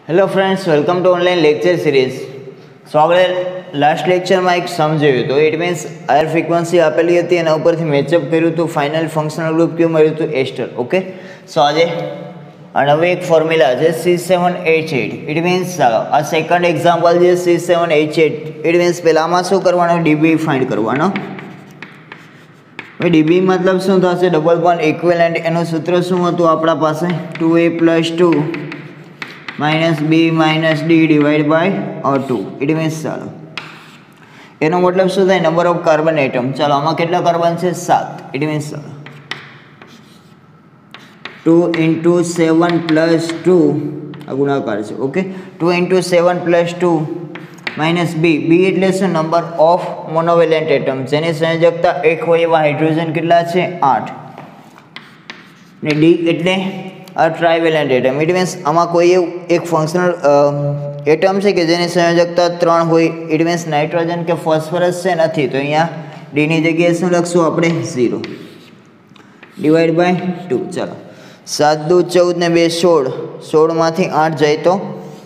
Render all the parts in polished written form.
Hello friends, welcome to online lecture series. So આપણે last લેક્ચરમાં એક સમજાવ્યું હતું. ઇટ મીન્સ આયર ફ્રીક્વન્સી આપેલી હતી એના ઉપરથી મેચઅપ કર્યું હતું. ફાઇનલ ફંક્શનલ ગ્રુપ કયું મળ્યું હતું? એસ્ટર. ઓકે, સો આજે હવે એક ફોર્મ્યુલા છે C7H8. ઇટ મીન્સ ચાલો આ સેકન્ડ એક્ઝામ્પલ છે C7H8. ઇટ મીન્સ પહેલામાં શું કરવાનું? ડીબી ફાઇન્ડ કરવાનો. ડીબી મતલબ શું થશે? Double bond equivalent. એનું સૂત્ર શું હતું આપણા પાસે? 2A+2 -B - D divide by 2. It means ચાલો એનો મતલબ શું થાય? Number of carbon atom. ચાલો આમાં કેટલા કાર્બન છે? 7. ઇટ મીન્સ ચાલો 2 × 7 + 2 આ ગુણાકાર છે. Okay, 2 × 7 + 2 - B. B એટલે શું? Number of monovalent atom. જેની સંયોજકતા 1 હોય એવા હાઇડ્રોજન કેટલા છે? 8. ને D એટલે આ ટ્રાઇવેલેન્ટ એટમ. ઇટ મીન્સ આમાં કોઈ એવું એક ફંક્શનલ એટમ છે કે જેની સંયોજકતા 3 હોય. ઇટ મીન્સ નાઇટ્રોજન કે ફોસ્ફરસ છે નથી, તો અહીંયા ડીની જગ્યાએ શું લખશું આપણે? 0 ડિવાઈડ બાય 2. ચાલો 7 દુ 14 ને 2 16. 16માંથી 8 જાય તો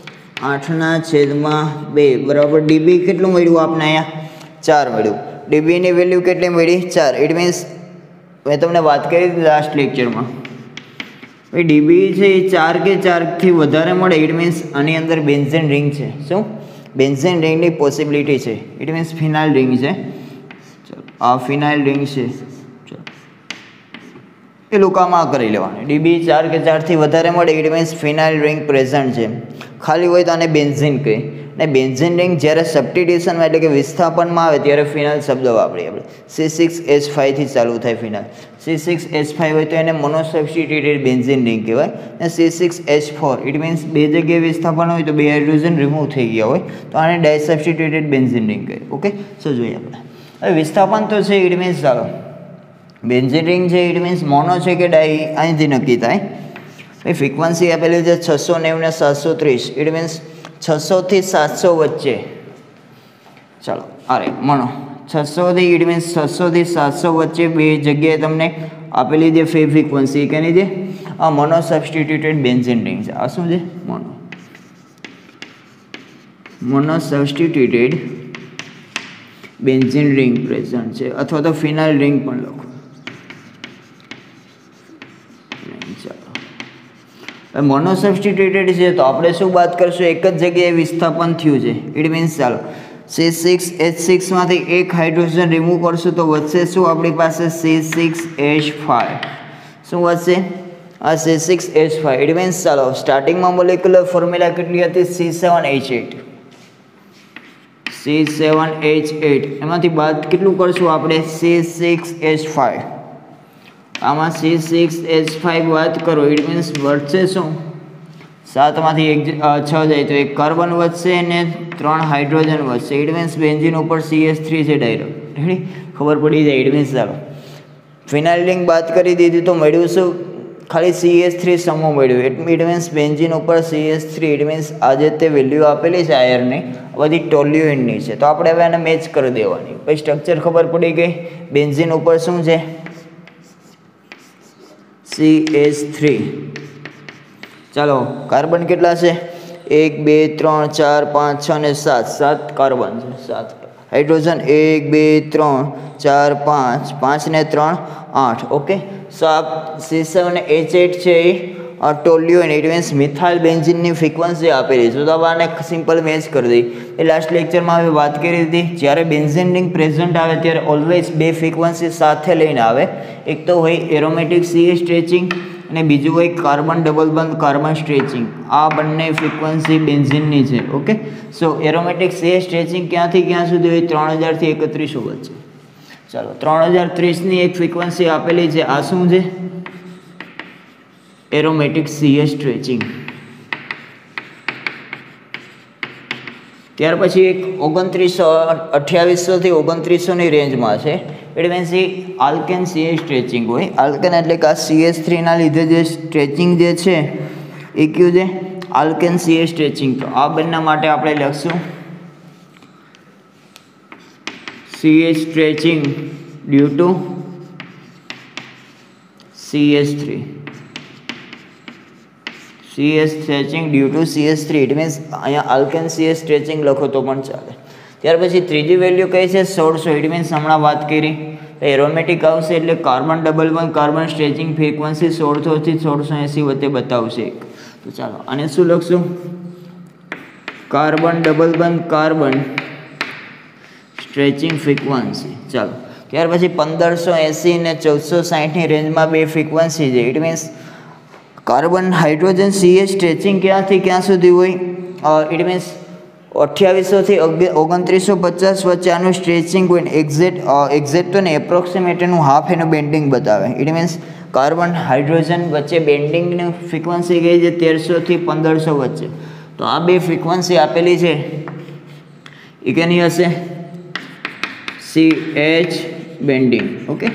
8/2 બરાબર. ડીબી કેટલું મળ્યું આપને? અહીંયા 4 મળ્યું. ડીબીની વેલ્યુ કેટલી મળી? 4. ઇટ મીન્સ મેં તમને વાત કરી હતી લાસ્ટ લેક્ચરમાં, ડીબી છે એ 4 કે 4થી વધારે મળે. ઇટ મીન્સ આની અંદર બેન્ઝીન રિંગ છે. શું? બેન્ઝીન રિંગની પોસિબિલિટી છે. ઇટ મીન્સ ફિનાઇલ રિંગ છે. ચલો આ ફિનાઇલ રિંગ છે. ચલો એ લોકોમાં કરી લેવાનું. ડીબી 4 કે 4થી વધારે મળે. It means phenyl ring present છે. ખાલી હોય તો આને બેન્ઝીન કહે. ને બેન્ઝીન રિંગ જ્યારે સબસ્ટિટ્યુશનમાં એટલે કે વિસ્થાપનમાં આવે ત્યારે ફિનાઇલ શબ્દ વાપરીએ આપણે. C6H5 થી ચાલુ થાય ફિનાઇલ. C6H5 હોય તો એને મોનો સબસ્ટિટ્યુટેડ બેન્ઝીન રિંગ કહેવાય. ને C6H4 ઇટ મીન્સ બે જગ્યાએ વિસ્થાપન હોય તો બે હાઇડ્રોજન રિમૂવ થઈ ગયા હોય તો આને ડાય સબસ્ટિટ્યુટેડ બેન્ઝીન રિંગ કહે. ઓકે, શું જોઈએ આપણે? હવે વિસ્થાપન તો છે. ઇટ મીન્સ ચાલો બેન્ઝીન રિંગ છે. ઇટ મીન્સ મોનો છે કે ડાય અહીંથી નક્કી થાય. એ ફ્રીક્વન્સી આપેલી છે 690 ને 730. ઇટ મીન્સ 600 થી 700 વચ્ચે. ચાલો અરે મોનો 600 થી ઇટ મીન્સ 600 થી 700 વચ્ચે બે જગ્યાએ તમને આપેલી જે ફ્રીક્વન્સી કેની છે? આ મોનો સબસ્ટિટ્યુટેડ બેન્ઝીન રિંગ છે. આ શું છે? Mono substituted benzene ring present છે, અથવા તો ફિનાઇલ રિંગ પણ લખો. મોનો સબસ્ટિટ્યુટેડ છે તો આપણે શું વાત કરશું? એક જ જગ્યાએ વિસ્થાપન થયું છે. ઇટ મીન્સ ચાલો C6H6 માંથી એક હાઇડ્રોજન રિમૂવ કરશું તો વધશે શું આપણી પાસે? C6H5. શું વધશે? આ C6H5. ઇટ મીન્સ ચાલો સ્ટાર્ટિંગમાં મોલેક્યુલર ફોર્મ્યુલા કેટલી હતી? C7H8. C7H8 એમાંથી બાદ કેટલું કરશું આપણે? C6H5. આમાં C6H5 વાત કરો. ઇટ મીન્સ વધશે શું? 7માંથી 6 જાય તો એક કાર્બન વધશે ને 3 હાઇડ્રોજન વધશે. ઇટ મીન્સ બેન્ઝીન ઉપર CH3 છે ડાયરેક્ટ. રેડી? ખબર પડી જાય. ઇટ મીન્સ ચાલો ફિનાઇલ રિંગ બાદ કરી દીધી તો મળ્યું શું? ખાલી CH3 સમૂહ મળ્યું. ઇટ મીન્સ બેન્ઝીન ઉપર CH3. ઇટ મીન્સ આજે તે વેલ્યુ આપેલી છે આયરની બધી ટોલ્યુઇનની છે, તો આપણે હવે આને મેચ કરી દેવાની. પછી સ્ટ્રક્ચર ખબર પડી ગઈ. બેન્ઝીન ઉપર શું છે? CH3. ચાલો કાર્બન કેટલા છે? 1 2 3 4 5 6 ને 7. 7 કાર્બન છે. 7 હાઇડ્રોજન 1 2 3 4 5 5 ને 3 8. ઓકે, સો આ C7H8 છે એ ટોલ્યુઇન. ઇટ મીન્સ મિથાઇલ બેન્ઝીનની ફ્રીક્વન્સી આપેલી છે. તો આને સિમ્પલ મેચ કરી દઈ. એ લાસ્ટ લેક્ચરમાં હવે વાત કરી હતી. જ્યારે બેન્ઝીન રિંગ પ્રેઝન્ટ આવે ત્યારે ઓલવેઝ બે ફ્રીક્વન્સી સાથે લઈને આવે. એક તો હોય એરોમેટિક CH સ્ટ્રેચિંગ અને બીજું હોય carbon double bond carbon stretching. આ બંને ફ્રીક્વન્સી બેન્ઝીનની છે. Okay, so aromatic CH stretching ક્યાંથી ક્યાં સુધી હોય? 3000 થી 3100 વચ્ચે. ચાલો 3030ની એક ફ્રીક્વન્સી આપેલી છે. આ શું છે? Aromatic CH stretching. ત્યાર પછી એક 2800 થી 2900ની રેન્જમાં છે. ઇટ મીન્સ એ આલ્કેન CH સ્ટ્રેચિંગ હોય. આલ્કેન એટલે કે આ CH3 ના લીધે જે સ્ટ્રેચિંગ જે છે એ કયું છે? Alkane CH stretching. તો આ બંને માટે આપણે લખશું CH stretching due to CH3. CS stretching due to CS3 it means અહીંયા આલ્કેન CS સ્ટ્રેચિંગ લખો તો પણ ચાલે. ત્યાર પછી ત્રીજી વેલ્યુ કઈ છે 1600 ઇટ મીન્સ હમણાં વાત કરી એરોમેટિક આવશે એટલે carbon double bond carbon stretching frequency 1600 થી 1680 વચ્ચે બતાવશે. તો ચાલો આને શું લખશું carbon double bond carbon stretching frequency. ચાલો ત્યાર પછી 1580 ને 1460ની રેન્જમાં બે ફ્રીક્વન્સી છે it means carbon hydrogen CS stretching ક્યાંથી ક્યાં સુધી હોય ઇટ મીન્સ 2800 થી 2950 વચ્ચે આનું સ્ટ્રેચિંગ હોય ને એક્ઝેક્ટ તો ને એપ્રોક્સિમેટ એનું હાફ એનું બેન્ડિંગ બતાવે ઇટ મીન્સ કાર્બન હાઇડ્રોજન વચ્ચે બેન્ડિંગની ફ્રીક્વન્સી ગઈ છે 1300 થી 1500 વચ્ચે. તો આ બે ફ્રીક્વન્સી આપેલી છે એ કેની હશે CH બેન્ડિંગ. ઓકે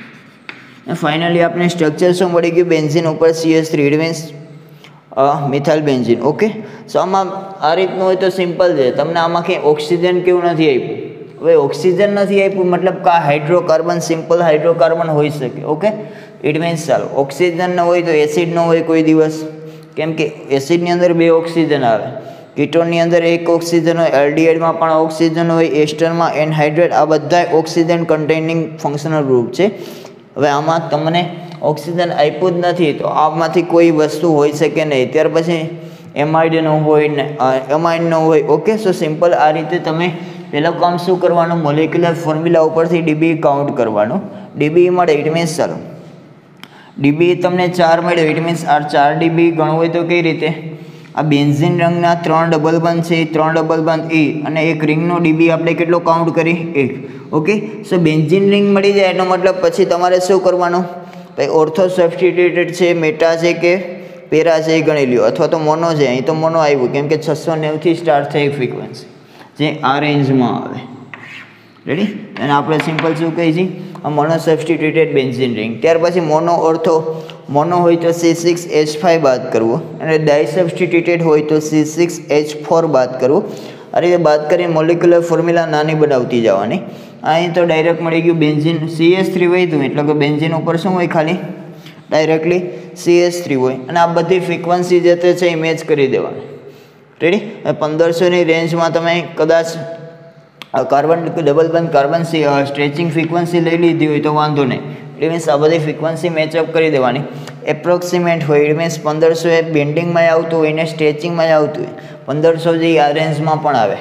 ફાઇનલી આપણે સ્ટ્રક્ચર શું મળી ગયું બેન્ઝીન ઉપર CS3 it means methyl benzene. Okay so આમાં આ રીતનું હોય તો સિમ્પલ છે. તમને આમાં કંઈ ઓક્સિજન કેવું નથી આપ્યું. હવે ઓક્સિજન નથી આપ્યું મતલબ કે હાઇડ્રોકાર્બન સિમ્પલ હાઇડ્રોકાર્બન હોઈ શકે. ઓકે ઇટ મીન્સ ચાલો ઓક્સિજન ન હોય તો એસિડ ન હોય કોઈ દિવસ કેમ કે એસિડની અંદર બે ઓક્સિજન આવે કીટોનની અંદર એક ઓક્સિજન હોય એલ્ડિહાઇડમાં પણ ઓક્સિજન હોય એસ્ટરમાં એનહાઇડ્રેટ આ બધા ઓક્સિજન કન્ટેનિંગ ફંક્શનલ ગ્રુપ છે. હવે આમાં તમને ઓક્સિજન આપ્યું જ નથી તો આમાંથી કોઈ વસ્તુ હોઈ શકે નહીં. ત્યાર પછી એમાઇડ ન હોય ને એમાઇડ ન હોય. ઓકે સો સિમ્પલ આ રીતે તમે પહેલાં કામ શું કરવાનું મોલેક્યુલર ફોર્મ્યુલા ઉપરથી ડીબી કાઉન્ટ કરવાનું. ડીબી મળે ઇટ મીન્સ ચાલો ડીબી તમને 4 મળ્યો ઇટ મીન્સ આ 4 ડીબી ગણવું હોય તો કઈ રીતે આ બેન્ઝીન રંગના 3 ડબલ બંધ છે 3 ડબલ બંધ E અને એક રિંગનો ડીબી આપણે કેટલો કાઉન્ટ કરી 1. ઓકે સો બેન્ઝીન રિંગ મળી જાય એનો મતલબ પછી તમારે શું કરવાનું ભાઈ ઓર્થો સબસ્ટિટ્યુટેડ છે મેટા છે કે પેરા છે એ ગણી લ્યો અથવા તો મોનો છે અહીં તો મોનો આવ્યું કેમ કે 690 થી સ્ટાર્ટ થઈ ફ્રીક્વન્સી જે આ રેન્જમાં આવે. રેડી અને આપણે સિમ્પલ શું કહીએ છીએ આ મોનો સબસ્ટિટ્યુટેડ બેન્ઝીન રિંગ. ત્યાર પછી મોનો ઓર્થો મોનો હોય તો C6H5 બાદ કરવો અને ડાઈ સબસ્ટિટ્યુટેડ હોય તો C6H4 બાદ કરવું. આ રીતે બાદ કરીને મોલેક્યુલર ફોર્મ્યુલા નાની બનાવતી જવાની. અહીં તો ડાયરેક્ટ મળી ગયું બેન્ઝીન CS3 વધ્યું એટલે કે બેન્ઝીન ઉપર શું હોય ખાલી ડાયરેક્ટલી CS3 હોય અને આ બધી ફ્રીક્વન્સી જે તે છે એ મેચ કરી દેવાની. રેડી 1500ની રેન્જમાં તમે કદાચ carbon double bond carbon stretching frequency લઈ લીધી હોય તો વાંધો નહીં. ઇટ મીન્સ આ બધી ફ્રીક્વન્સી મેચઅપ કરી દેવાની. એપ્રોક્સિમેટ હોય ઇટ મીન્સ 1500 એ બેન્ડિંગમાં આવતું હોય ને સ્ટ્રેચિંગમાં આવતું હોય 1500 જે આ રેન્જમાં પણ આવે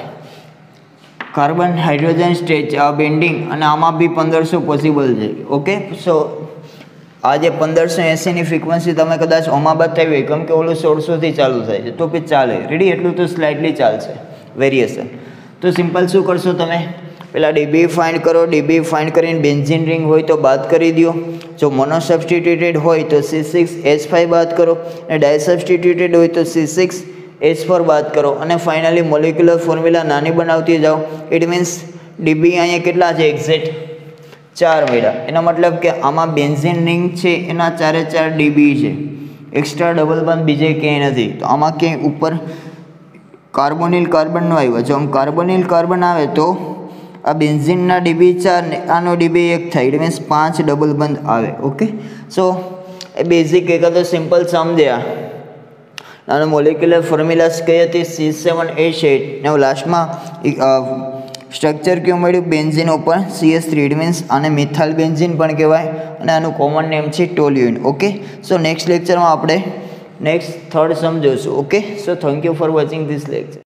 કાર્બન હાઇડ્રોજન સ્ટ્રેચ બેન્ડિંગ અને આમાં બી 1500 પોસિબલ છે. ઓકે સો આ જે 1580ની ફ્રીક્વન્સી તમે કદાચ ઓમાં બતાવી હોય કેમ કે ઓલું 1600થી ચાલુ થાય છે તો બી ચાલે. રેડી એટલું તો સ્લાઇટલી ચાલશે વેરિએશન. તો સિમ્પલ શું કરશો તમે પહેલાં ડીબી ફાઇન્ડ કરો. ડીબી ફાઇન્ડ કરીને બેન્ઝીન રિંગ હોય તો બાદ કરી દો. જો મોનો સબસ્ટિટ્યુટેડ હોય તો C6H5 બાદ કરો અને ડાય સબસ્ટિટ્યુટેડ હોય તો C6H4 બાદ કરો અને ફાઇનલી મોલેક્યુલર ફોર્મ્યુલા નાની બનાવતી જાઓ. ઇટ મીન્સ ડીબી અહીંયા કેટલા છે એક્ઝેક્ટ 4 મળ્યા. એનો મતલબ કે આમાં બેન્ઝીન રિંગ છે એના 4 ડીબી છે એક્સ્ટ્રા ડબલ બંધ બીજે ક્યાંય નથી. તો આમાં ક્યાંય ઉપર કાર્બોનિલ કાર્બનનો આવ્યો જો આમ કાર્બોનિલ કાર્બન આવે તો આ બેન્ઝીનના ડીબી 4 ને આનો ડીબી 1 થાય ઇટ મીન્સ 5 ડબલ બંધ આવે. ઓકે સો એ બેઝિક એક તો સિમ્પલ સમજ્યા અને મોલેક્યુલર ફોર્મ્યુલાસ કઈ હતી C7H8 ને લાસ્ટમાં સ્ટ્રક્ચર કેવું મળ્યું બેન્ઝીન ઉપર CS3 ઇટ મીન્સ આને મિથાઇલ બેન્ઝીન પણ કહેવાય અને આનું કોમન નેમ છે ટોલ્યુઇન. ઓકે સો નેક્સ્ટ લેક્ચરમાં આપણે નેક્સ્ટ થર્ડ સમજોશું. Okay so thank you for watching this lecture.